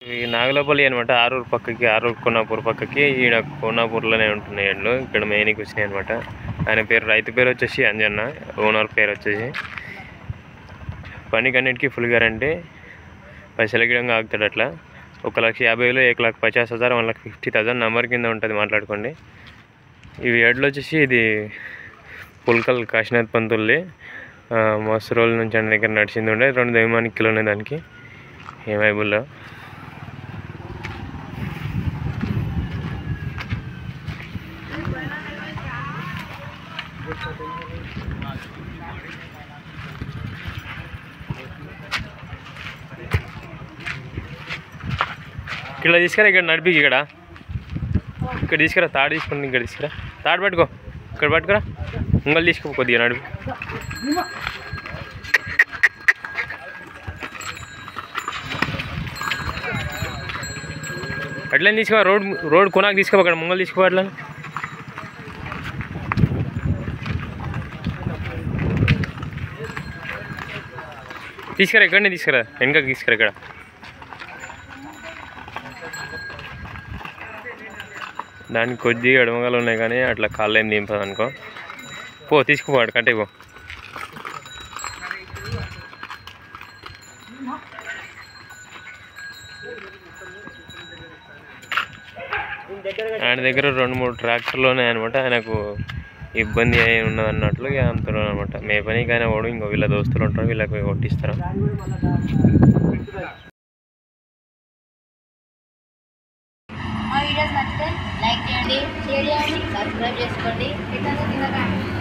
ఇవి నాగలోపల్లి అనమాట. ఆరూరు పక్కకి, ఆరూరు కోనాపూర్ పక్కకి, ఈడ కోనాపూర్లోనే ఉంటున్నాయి ఎడ్లు. ఇక్కడ మెయిన్కి వచ్చినాయి అనమాట. ఆయన పేరు, రైతు పేరు వచ్చేసి అంజన్న, ఓనర్ పేరు వచ్చేసి. పనికి అన్నిటికీ ఫుల్ గ్యారంటీ, పైసలు గిడంగా ఆగుతాడు అట్లా. 1,50,000, 1,50,000, 1,50,000 నెంబర్ కింద ఉంటుంది, మాట్లాడుకోండి. ఇవి ఎడ్లు వచ్చేసి ఇది పుల్కల్ కాశీనాథ్ పంతుల్ది. మస్తు రోజుల నుంచి ఆయన దగ్గర నడిచింది ఉండే. 2 దైమానికి కిలో ఉన్నాయి దానికి ఏమైబుల్లో. ఇక్కడ తీసుకురా, ఇక్కడ నడిపి, ఇక్కడ తీసుకురా, తాడు తీసుకుని ఇక్కడ తీసుకురా, తాడు పట్టుకో, ఇక్కడ పట్టుకురా, ముంగలు తీసుకో, కొద్దిగా నడిపి. అట్లనే తీసుకో, రోడ్ కొనాకు తీసుకో, అక్కడ ముంగలు తీసుకో. అట్లా తీసుకురా, ఇక్కడనే తీసుకురా, వెనకకి తీసుకురా. ఇక్కడ దానికి కొద్దిగా ఎడమగలు ఉన్నాయి కానీ అట్లా కాళ్ళు ఏం దింపదు అనుకో. పో, తీసుకుపోవాడు, కట్టే పో. ఆయన దగ్గర 2-3 ట్రాక్టర్లు ఉన్నాయన్నమాట. ఆయనకు ఇబ్బంది అయి ఉన్నది అన్నట్లు అంటున్నాను అనమాట. మే పనికి ఆయన వాడు, ఇంకో వీళ్ళ దోస్తులు ఉంటారు, వీళ్ళకి కొట్టిస్తారు. వీడియోస్ నచ్చితే లైక్ చేయండి, షేర్ చేయండి, సబ్స్క్రైబ్ చేసుకోండి.